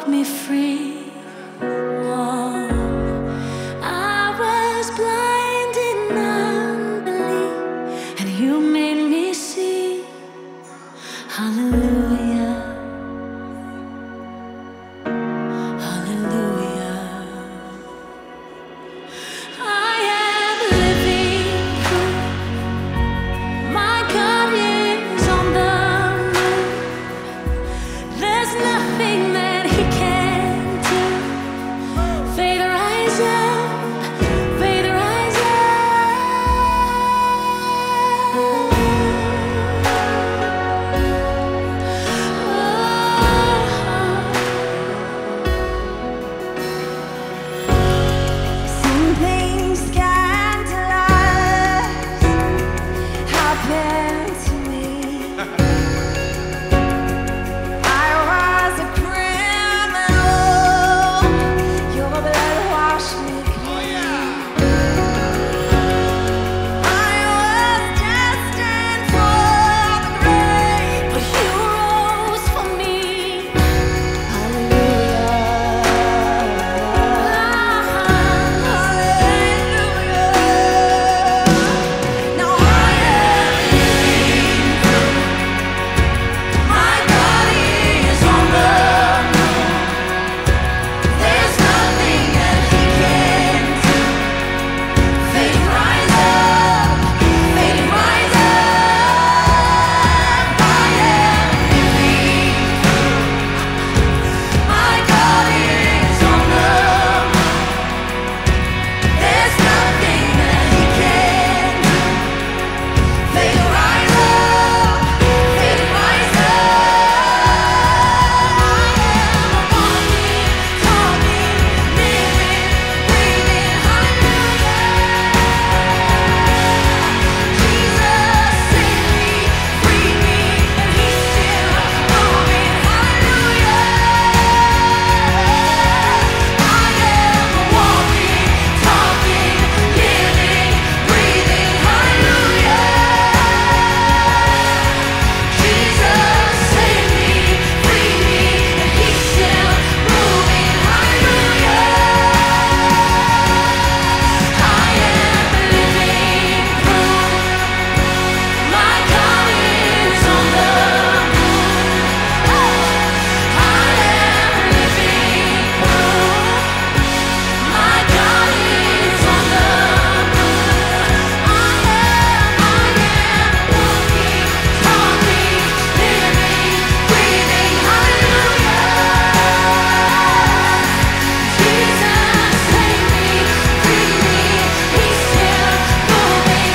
me free. Oh, I was blind in unbelief, and you made me see. Hallelujah, hallelujah. I am living proof. My God is on the move. There's nothing that He can't do. Faith rise up, faith rise Some things scandalous happened to me. I was a criminal. Your blood washed me clean. I was destined for the grave, but You rose for me. Now I am living proof. My God is on the move. There's nothing that He can't do. Faith rise up, faith rise up. I am living proof. My God is on the move. There's nothing that He can't do. Faith rise up, faith rise up. I am walking, talking, living, breathing, hallelujah. Jesus saved me, freed me, and He's still moving, hallelujah. I am walking, talking, living, breathing, hallelujah. Jesus saved me, freed me, and He's still moving, hallelujah. I am living proof. My God is on the move. I am living proof. My God is on the move. I am walking, talking, living, breathing, hallelujah. Jesus saved me, freed me, He's still moving,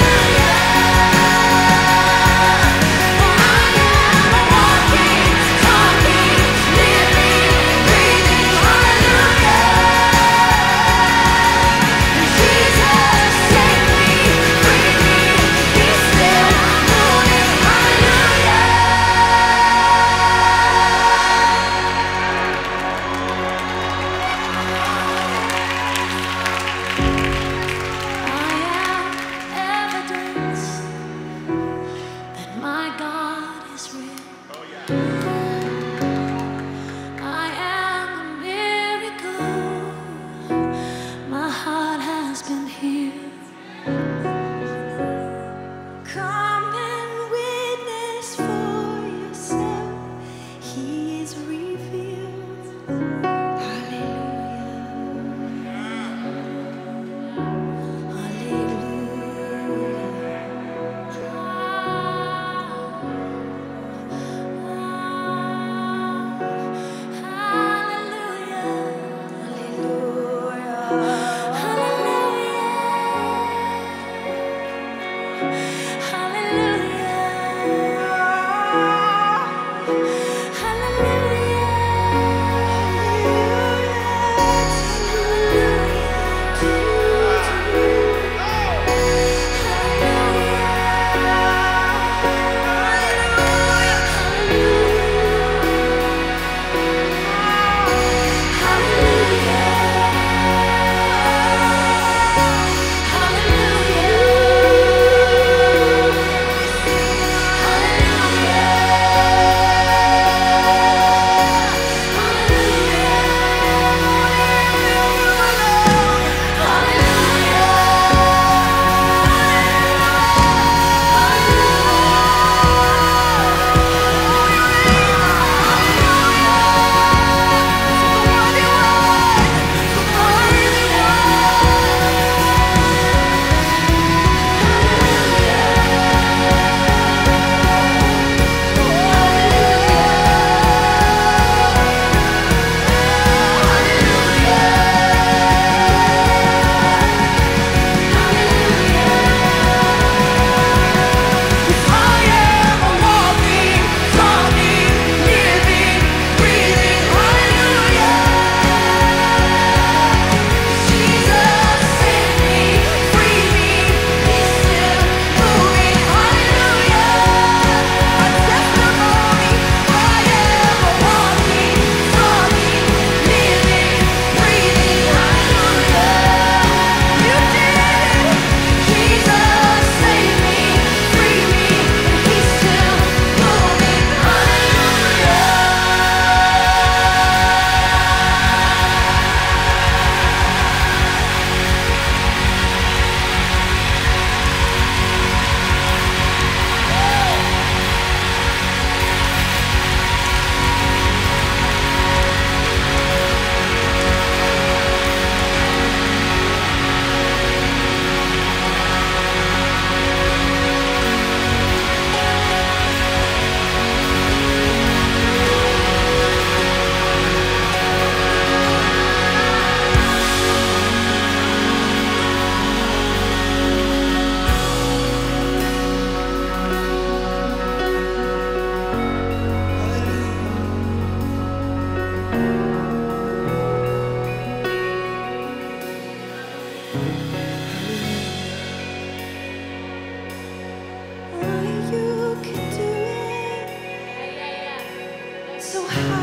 evidence that my God is real. I am a miracle. My heart has been healed. Come and witness for yourself. He is revealed. Hallelujah. Hallelujah. so high.